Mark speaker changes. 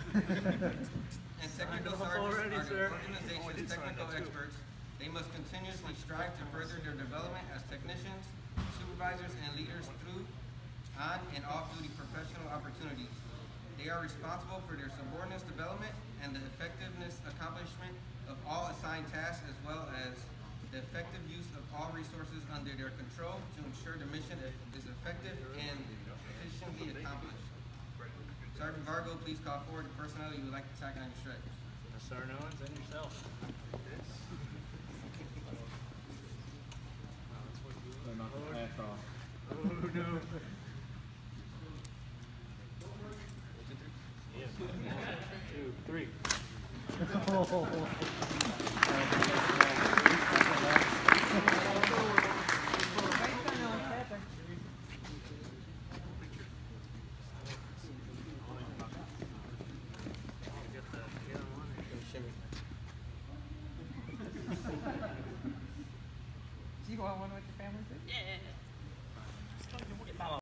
Speaker 1: And technical sergeants are the organization's technical experts. They must continuously strive to further their development as technicians, supervisors, and leaders through, on, and off-duty professional opportunities. They are responsible for their subordinates' development and the effectiveness accomplishment of all assigned tasks, as well as the effective use of all resources under their control to ensure the mission is effective and efficiently accomplished. Sergeant Vargo, please call forward the personnel you would like to attack on your strike.
Speaker 2: Sergeant Owens and yourself.
Speaker 3: Knock the pass off.
Speaker 2: Oh no. Two, three.
Speaker 4: Do you want one with your family too?
Speaker 2: Yeah.